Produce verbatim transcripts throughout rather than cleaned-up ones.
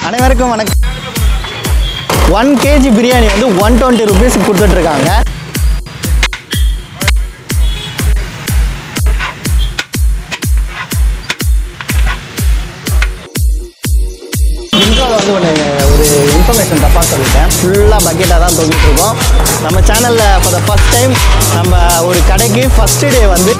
அனைவருக்கும் வணக்கம். One kg biryani வந்து ஒன் டுவெண்ட்டி ருபீஸ் கொடுத்துட்ருக்காங்க. இன்ட்ரோவில் வந்து ஒன்று ஒரு இன்ஃபர்மேஷன் தப்பாக சொல்லிட்டேன். ஃபுல்லாக பக்கெட்டாக தான் தொங்கிட்டு இருக்கோம். நம்ம சேனலில் ஃபார் த ஃபஸ்ட் டைம் நம்ம ஒரு கடைக்கு ஃபஸ்ட்டு டே வந்து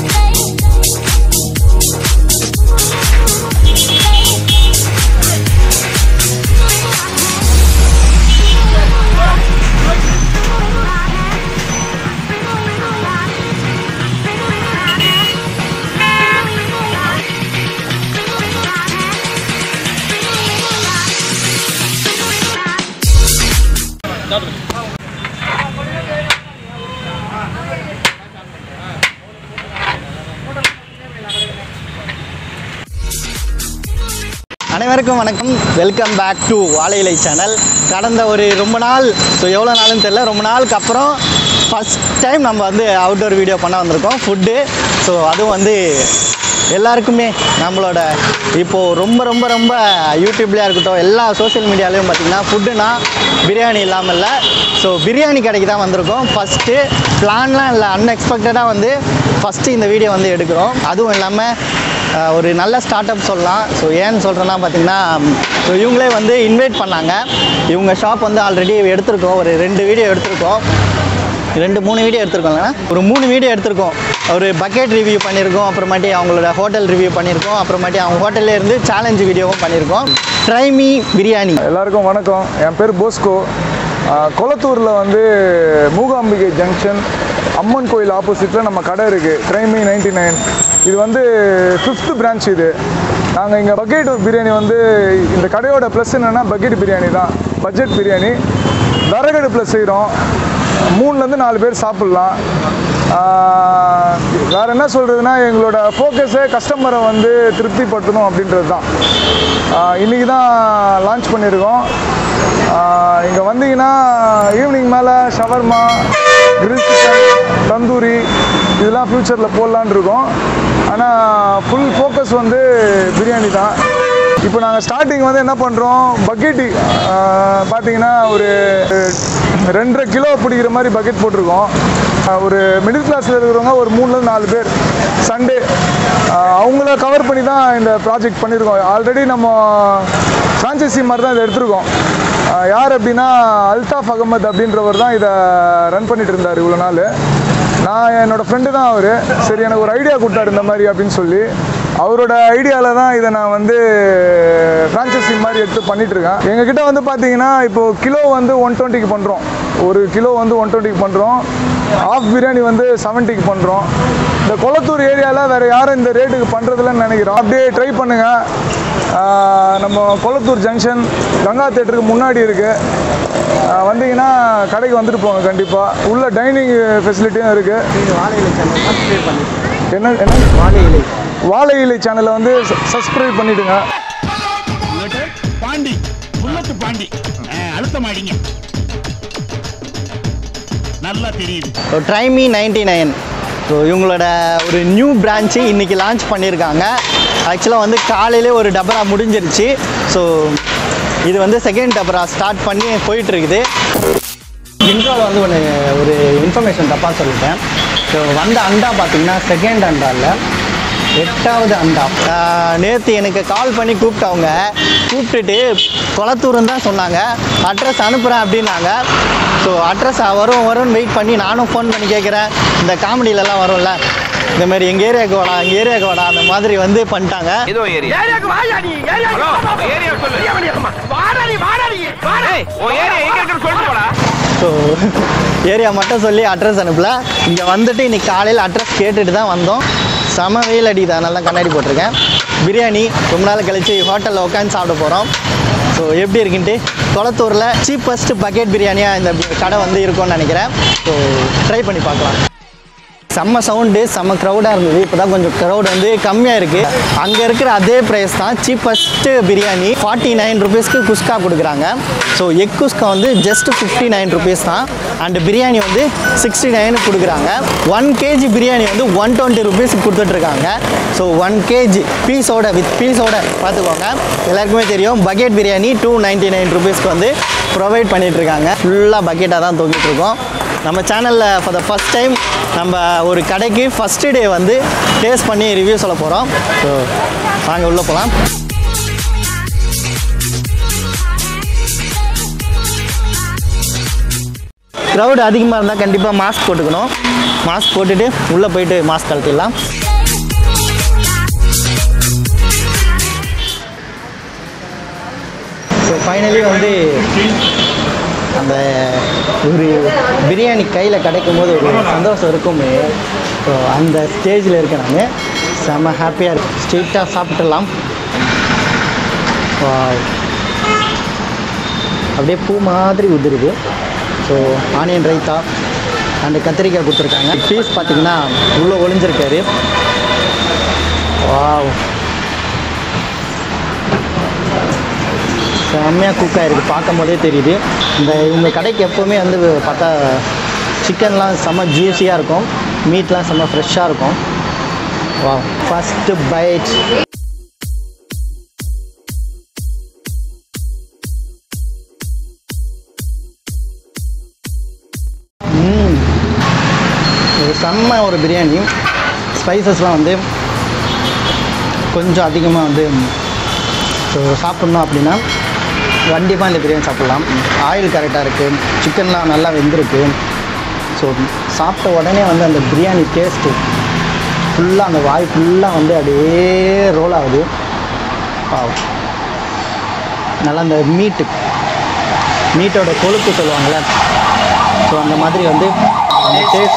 அனைவருக்கும் வணக்கம். வெல்கம் பேக் டு வாழை இலை சேனல். கடந்த ஒரு ரொம்ப நாள், ஸோ எவ்வளோ நாளுன்னு தெரியல, ரொம்ப நாளுக்கு அப்புறம் ஃபஸ்ட் டைம் நம்ம வந்து அவுட்டோர் வீடியோ பண்ண வந்திருக்கோம். ஃபுட்டு, ஸோ அதுவும் வந்து எல்லாருக்குமே நம்மளோட இப்போது ரொம்ப ரொம்ப ரொம்ப யூடியூப்லேயே இருக்கட்டும், எல்லா சோஷியல் மீடியாலேயும் பார்த்திங்கன்னா ஃபுட்டுனா பிரியாணி இல்லாமல் இல்லை. ஸோ பிரியாணி கடைக்கு தான் வந்திருக்கோம். ஃபஸ்ட்டு பிளான்லாம் இல்லை, அன்எக்ஸ்பெக்டடாக வந்து ஃபஸ்ட்டு இந்த வீடியோ வந்து எடுக்கிறோம். அதுவும் இல்லாமல் ஒரு நல்ல ஸ்டார்ட் அப் சொல்லலாம். ஸோ ஏன்னு சொல்கிறேன்னா பார்த்திங்கன்னா, ஸோ இவங்களே வந்து இன்வைட் பண்ணாங்க. இவங்க ஷாப் வந்து ஆல்ரெடி எடுத்திருக்கோம், ஒரு ரெண்டு வீடியோ எடுத்திருக்கோம், ரெண்டு மூணு வீடியோ எடுத்திருக்கோங்க, ஒரு மூணு வீடியோ எடுத்திருக்கோம். ஒரு பக்கெட் ரிவ்யூ பண்ணியிருக்கோம், அப்புறமாட்டி அவங்களோட ஹோட்டல் ரிவ்யூ பண்ணியிருக்கோம், அப்புறமாட்டி அவங்க ஹோட்டல்லே இருந்து சேலஞ்சு வீடியோவும் பண்ணியிருக்கோம். Try me biryani. எல்லாருக்கும் வணக்கம். என் பேர் போஸ்கோ. கொளத்தூரில் வந்து மூகாம்பிகை ஜங்ஷன் அம்மன் கோயில் ஆப்போசிட்டில் நம்ம கடை இருக்குது, ட்ரை மீ நைன்டி நைன். இது வந்து ஃபிஃப்த்து பிரான்ச். இது நாங்கள் இங்கே பக்கெட் பிரியாணி வந்து, இந்த கடையோட ப்ளஸ் என்னென்னா பக்கெட் பிரியாணி தான், பட்ஜெட் பிரியாணி. விறகடு ப்ளஸ் செய்கிறோம், மூணுலேருந்து நாலு பேர் சாப்பிட்லாம். வேறு என்ன சொல்கிறதுனா, எங்களோட ஃபோக்கஸே கஸ்டமரை வந்து திருப்திப்படுத்தணும் அப்படின்றது தான். இன்றைக்கி தான் லான்ச் பண்ணியிருக்கோம். இங்கே வந்தீங்கன்னா ஈவினிங் மேலே ஷவர்மா, கிரில் சிக்கன், தந்தூரி இதெல்லாம் ஃப்யூச்சரில் போடலான் இருக்கோம். ஆனால் ஃபுல் ஃபோக்கஸ் வந்து பிரியாணி தான். இப்போ நாங்கள் ஸ்டார்டிங் வந்து என்ன பண்ணுறோம், பக்கெட்டு பார்த்தீங்கன்னா ஒரு ரெண்டரை கிலோ பிடிக்கிற மாதிரி பக்கெட் போட்டிருக்கோம். ஒரு மிடில் கிளாஸில் இருக்கிறவங்க ஒரு மூணுலேருந்து நாலு பேர் சண்டே அவங்கள கவர் பண்ணி தான் இந்த ப்ராஜெக்ட் பண்ணியிருக்கோம். ஆல்ரெடி நம்ம ஃப்ரான்ச்சைசி மாதிரி தான் இதை எடுத்திருக்கோம். யார் அப்படின்னா அல்தாஃப் அகமது அப்படின்றவர் தான் இதை ரன் பண்ணிட்டு இருந்தார் இவ்வளோ நாள். நான் என்னோடய ஃப்ரெண்டு தான் அவர். சரி, எனக்கு ஒரு ஐடியா கொடுத்தாரு இந்த மாதிரி அப்படின்னு சொல்லி, அவரோட ஐடியாவில் தான் இதை நான் வந்து ஃப்ரான்ச்சைசி மாதிரி எடுத்து பண்ணிகிட்ருக்கேன். எங்ககிட்ட வந்து பார்த்தீங்கன்னா இப்போது கிலோ வந்து ஒன் டுவெண்ட்டிக்கு பண்ணுறோம், ஒரு கிலோ வந்து ஒன் டுவெண்ட்டிக்கு பண்ணுறோம். ஆஃப் பிரியாணி வந்து செவன்ட்டிக்கு பண்ணுறோம். இந்த கொளத்தூர் ஏரியாவில் வேறு யாரும் இந்த ரேட்டுக்கு பண்ணுறதில்லன்னு நினைக்கிறோம். அப்படியே ட்ரை பண்ணுங்கள். நம்ம கொளத்தூர் ஜங்ஷன் கங்கா தேட்டருக்கு முன்னாடி இருக்குது. வந்தீங்கன்னா கடைக்கு வந்துட்டு போங்க கண்டிப்பாக. உள்ள டைனிங் ஃபெசிலிட்டியும் இருக்குது. வாழை இலை சேனல் சப்ஸ்கிரைப் பண்ணி என்ன என்ன வாழை இலை வாழை இலை சேனலை வந்து சப்ஸ்கிரைப் பண்ணிவிடுங்க. பாண்டி புல்லட்டு பாண்டி அழுத்தமாடிங்க, நல்லா தெரியுது. Try me ninety nine. So இவங்களோட ஒரு நியூ பிரான்ச்சு இன்றைக்கி லான்ச் பண்ணியிருக்காங்க. ஆக்சுவலாக வந்து காலையிலே ஒரு டபரா முடிஞ்சிருச்சு. ஸோ இது வந்து செகண்ட் டபரா ஸ்டார்ட் பண்ணி போயிட்டுருக்குது. இன்ட்ரோவில் வந்து ஒன்று ஒரு இன்ஃபர்மேஷன் தப்பாக சொல்லிட்டேன். ஸோ வந்த அண்டா பார்த்திங்கன்னா செகண்ட் அண்டா இல்லை, எட்டாவது அண்டா. நேற்று எனக்கு கால் பண்ணி கூப்பிட்டவங்க, கூப்பிட்டுட்டு கொளத்தூர்னு தான் சொன்னாங்க, அட்ரஸ் அனுப்புகிறேன் அப்படின்னாங்க. ஸோ அட்ரஸ் வரும் வரும்னு வெயிட் பண்ணி நானும் ஃபோன் பண்ணி கேட்குறேன். இந்த காமெடியிலலாம் வரும்ல, இந்த மாதிரி எங்கள் ஏரியாவுக்கு வாடா, எங்கள் ஏரியாவுக்கு வாடா, அந்த மாதிரி வந்து பண்ணிட்டாங்க. ஸோ ஏரியா மட்டும் சொல்லி அட்ரஸ் அனுப்பல. இங்கே வந்துட்டு இன்றைக்கி காலையில் அட்ரஸ் கேட்டுட்டு தான் வந்தோம். செம வெயில் அடிக்குது, அதனால தான் கண்ணாடி போட்டிருக்கேன். பிரியாணி ரொம்ப நாள் கழித்து ஹோட்டலில் உட்காந்து சாப்பிட போகிறோம். ஸோ எப்படி இருக்குன்ட்டு, கொளத்தூரில் சீப்பஸ்ட் பக்கெட் பிரியாணியாக இந்த கடை வந்து இருக்கும்னு நினைக்கிறேன். ஸோ ட்ரை பண்ணி பார்க்கலாம். செம்ம சவுண்டு செம்ம க்ரௌடாக இருந்தது. இப்போ தான் கொஞ்சம் க்ரௌட் வந்து கம்மியாக இருக்குது. அங்கே இருக்கிற அதே ப்ரைஸ் தான் சீப்பஸ்ட்டு பிரியாணி. ஃபார்ட்டி நைன் ருபீஸ்க்கு குஸ்கா கொடுக்குறாங்க. ஸோ எக் குஸ்கா வந்து ஜஸ்ட் ஃபிஃப்டி நைன் ருபீஸ் தான். அண்டு பிரியாணி வந்து சிக்ஸ்டி நைன் கொடுக்குறாங்க. ஒன் கேஜி பிரியாணி வந்து ஒன் டுவெண்ட்டி ருபீஸ்க்கு கொடுத்துட்ருக்காங்க. ஸோ ஒன் கேஜி பீஸோட வித் பீஸோட பார்த்துக்கோங்க. எல்லாருக்குமே தெரியும் bucket biryani two ninety nine ருபீஸ்க்கு வந்து ப்ரொவைட் பண்ணிகிட்ருக்காங்க. ஃபுல்லாக பக்கெட்டாக தான் தூக்கிட்டுருக்கோம். நம்ம சேனலில் ஃபார் த ஃபஸ்ட் டைம் நம்ம ஒரு கடைக்கு ஃபஸ்ட்டு டே வந்து டேஸ்ட் பண்ணி ரிவ்யூ சொல்ல போகிறோம். ஸோ வாங்க உள்ளே போகலாம். க்ரௌடு அதிகமாக இருந்தால் கண்டிப்பாக மாஸ்க் போட்டுக்கணும். மாஸ்க் போட்டுட்டு உள்ளே போயிட்டு மாஸ்க் கழட்டிடலாம். ஸோ ஃபைனலி வந்து அந்த ஒரு பிரியாணி கையில் கிடைக்கும் போது ஒரு சந்தோஷம் இருக்குமே. ஸோ அந்த ஸ்டேஜில் இருக்க நான் செம்ம ஹாப்பியாக இருக்கு. ஸ்ட்ரெயிட்டாக சாப்பிட்டுடலாம். அப்படியே பூ மாதிரி உதிருது. ஸோ ஆனியன் ரைத்தா அண்டு கத்திரிக்காய் கொடுத்துருக்காங்க. பீஸ் பார்த்திங்கன்னா உள்ளே ஒளிஞ்சிருக்காரு. வாவ், செம்மையாக குக் ஆகிருக்கு. பார்க்கும் போதே தெரியுது. இந்த இவங்க கடைக்கு எப்போவுமே வந்து பார்த்தா சிக்கன்லாம் செம்ம ஜூஸியாக இருக்கும், மீட்லாம் செம்ம ஃப்ரெஷ்ஷாக இருக்கும். வா, ஃபஸ்ட்டு பைட். ம் ஒரு செம்ம ஒரு பிரியாணி. ஸ்பைசஸ்லாம் வந்து கொஞ்சம் அதிகமாக வந்து ஸோ சாப்பிட்ணும் அப்படின்னா கண்டிப்பாக இந்த பிரியாணி சாப்பிட்லாம். ஆயில் கரெக்டாக இருக்குது, சிக்கன்லாம் நல்லா வெந்திருக்கு. ஸோ சாப்பிட்ட உடனே வந்து அந்த பிரியாணி டேஸ்ட்டு ஃபுல்லாக அந்த வாய் ஃபுல்லாக வந்து அப்படியே ரோல் ஆகுது. நல்லா அந்த மீட்டு மீட்டோட கொழுப்பு சொல்லுவாங்கள்ல, ஸோ அந்த மாதிரி வந்து அந்த டேஸ்ட்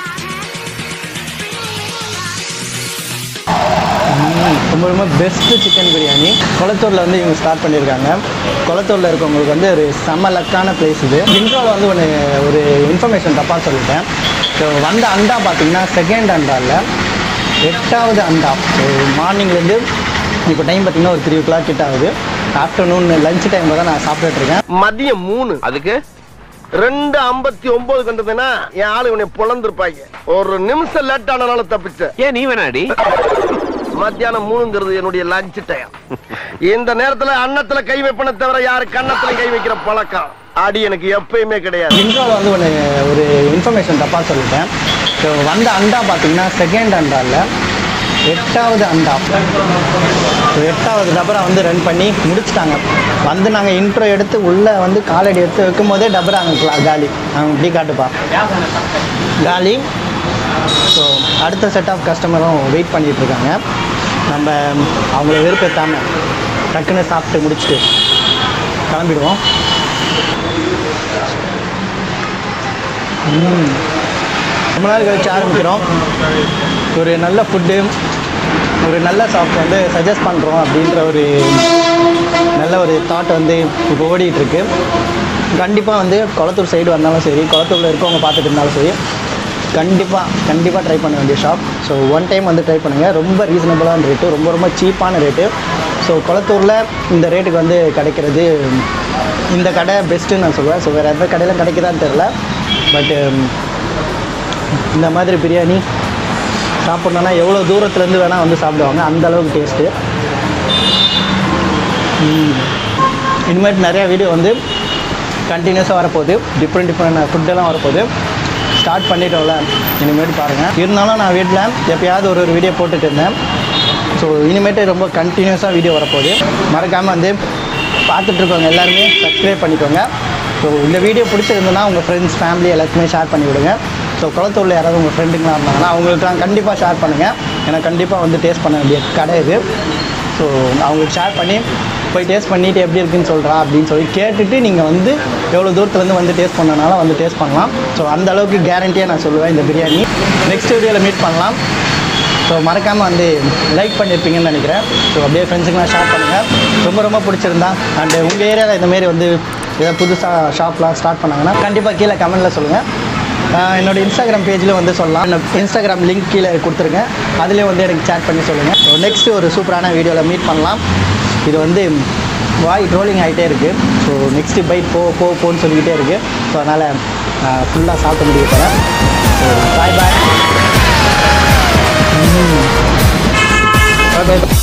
ரொம்ப ரொம்ப பெஸ்ட்டு சிக்கன் பிரியாணி. கொளத்தூரில் வந்து இவங்க ஸ்டார்ட் பண்ணியிருக்காங்க. கொளத்தூரில் இருக்கவங்களுக்கு வந்து ஒரு செம்ம லக்கான பிளேஸ் இது. இன்ட்ரோவில் வந்து ஒன்று ஒரு இன்ஃபர்மேஷன் தப்பாக சொல்லிட்டேன். ஸோ வந்த அண்டா பார்த்திங்கன்னா செகண்ட் அண்டாவில் எட்டாவது அண்டா. ஸோ மார்னிங்லேருந்து இப்போ டைம் பார்த்திங்கன்னா ஒரு த்ரீ ஓ கிளாக் கிட்ட ஆகுது. ஆஃப்டர்நூன் லஞ்ச் டைமில் தான் நான் சாப்பிட்டுட்ருக்கேன். மதியம் மூணு அதுக்கு ரெண்டு ஐம்பத்தி ஒன்பது கண்டதுன்னா என் ஆளு இவனை பொழந்திருப்பாங்க. ஒரு நிமிஷம் லேட் ஆனாலும் தப்பிச்ச. ஏன் நீ வேணாடி? மத்தியானம் மூணுங்கிறது என்னுடைய லஞ்ச் டைம். இந்த நேரத்துல அன்னத்துல கை வைப்பன தவிர யாரு கன்னத்துல கை வைக்கிற பழக்கம் அடி எனக்கு எப்பயுமே கிடையாது. இன்ட்ரோவில் வந்து ஒன்று ஒரு இன்ஃபர்மேஷன் தப்பாக சொல்லிட்டேன். ஸோ வந்த அண்டா பார்த்தீங்கன்னா செகண்ட் அண்டாவில் எட்டாவது அண்டா. ஸோ எட்டாவது டபரா வந்து ரன் பண்ணி முடிச்சுட்டாங்க. வந்து நாங்கள் இன்ட்ரோ எடுத்து உள்ளே வந்து காலடி எடுத்து வைக்கும் போதே டபரா அங்கே காலி. நாங்கள் இப்படி காட்டுப்பா காலி. ஸோ அடுத்த செட் ஆஃப் கஸ்டமரும் வெயிட் பண்ணிகிட்ருக்காங்க. நம்ம அவங்கள வெறுப்பேற்றாமல் டக்குன்னு சாப்பிட்டு முடிச்சுட்டு கிளம்பிடுவோம். ரொம்ப நாள் கழிச்சு ஆரம்பிக்கிறோம். ஒரு நல்ல ஃபுட்டு, ஒரு நல்ல ஷாப் வந்து சஜஸ்ட் பண்ணுறோம் அப்படின்ற ஒரு நல்ல ஒரு தாட் வந்து இப்போ ஓடிட்டுருக்கு. கண்டிப்பாக வந்து கொளத்தூர் சைடு வந்தாலும் சரி, கொளத்தூரில் இருக்கவங்க பார்த்துட்டு இருந்தாலும் சரி, கண்டிப்பாக கண்டிப்பாக ட்ரை பண்ண வேண்டிய ஷாப். ஸோ ஒன் டைம் வந்து ட்ரை பண்ணுங்கள். ரொம்ப ரீசனபிளான ரேட்டு, ரொம்ப ரொம்ப சீப்பான ரேட்டு. ஸோ கொளத்தூரில் இந்த ரேட்டுக்கு வந்து கிடைக்கிறது இந்த கடை பெஸ்ட்டுன்னு நான் சொல்லுவேன். ஸோ வேறு எந்த கடையிலும் கிடைக்குதான்னு தெரில. பட்டு இந்த மாதிரி பிரியாணி சாப்பிட்ணுன்னா எவ்வளோ தூரத்துலேருந்து வேணால் வந்து சாப்பிடுவாங்க, அந்தளவுக்கு டேஸ்ட்டு. இனிமேட்டு நிறையா வீடியோ வந்து கண்டினியூஸாக வரப்போகுது. டிஃப்ரெண்ட் டிஃப்ரெண்ட் ஃபுட்டெல்லாம் வரப்போகுது. ஸ்டார்ட் பண்ணிட்டோம்ல, இனிமேட்டு பாருங்கள். இருந்தாலும் நான் வீட்டில் எப்போயாவது ஒரு ஒரு வீடியோ போட்டுட்டு இருந்தேன். ஸோ இனிமேட்டு ரொம்ப கண்டினியூஸாக வீடியோ வரப்போகுது. மறக்காமல் வந்து பார்த்துட்ருக்கவங்க எல்லாருமே சப்ஸ்கிரைப் பண்ணிக்கோங்க. ஸோ இந்த வீடியோ பிடிச்சிருந்ததுன்னா உங்கள் ஃப்ரெண்ட்ஸ் ஃபேமிலி எல்லாத்துக்குமே ஷேர் பண்ணி விடுங்க. ஸோ கொளத்தூரில் யாராவது உங்கள் ஃப்ரெண்டுங்களாம் இருந்தாங்கன்னா அவங்களுக்குலாம் கண்டிப்பாக ஷேர் பண்ணுங்கள். ஏன்னா கண்டிப்பாக வந்து டேஸ்ட் பண்ண வேண்டிய கடை இது. ஸோ அவங்களுக்கு ஷேர் பண்ணி போய் டேஸ்ட் பண்ணிவிட்டு எப்படி இருக்குன்னு சொல்கிறா அப்படின்னு சொல்லி கேட்டுட்டு நீங்கள் வந்து எவ்வளோ தூரத்துலேருந்து வந்து டேஸ்ட் பண்ணனாலும் வந்து டேஸ்ட் பண்ணலாம். ஸோ அந்த அளவுக்கு கேரண்டியாக நான் சொல்லுவேன் இந்த பிரியாணி. நெக்ஸ்ட் வீடியோவில் மீட் பண்ணலாம். ஸோ மறக்காமல் வந்து லைக் பண்ணியிருப்பீங்கன்னு நினைக்கிறேன். ஸோ அப்படியே ஃப்ரெண்ட்ஸுக்கெலாம் ஷேர் பண்ணுங்கள். ரொம்ப ரொம்ப பிடிச்சிருந்தா அண்டு உங்கள் ஏரியாவில் இந்தமாரி வந்து ஏதாவது புதுசாக ஷாப்லாம் ஸ்டார்ட் பண்ணாங்கன்னா கண்டிப்பாக கீழே கமெண்ட்டில் சொல்லுங்கள். என்னோட இன்ஸ்டாகிராம் பேஜில் வந்து சொல்லலாம். இன்ஸ்டாகிராம் லிங்க் கீழே கொடுத்துருங்க, அதிலே வந்து எனக்கு சேட் பண்ணி சொல்லுங்கள். ஸோ நெக்ஸ்ட்டு ஒரு சூப்பரான வீடியோவில் மீட் பண்ணலாம். இது வந்து வாய் ட்ரோலிங் ஆகிட்டே இருக்குது. ஸோ நெக்ஸ்ட்டு பைட் போ போ போன்னு சொல்லிக்கிட்டே இருக்குது. ஸோ அதனால் ஃபுல்லாக சாப்பிட முடிய போகிறேன். ஸோ பாய் பாய்.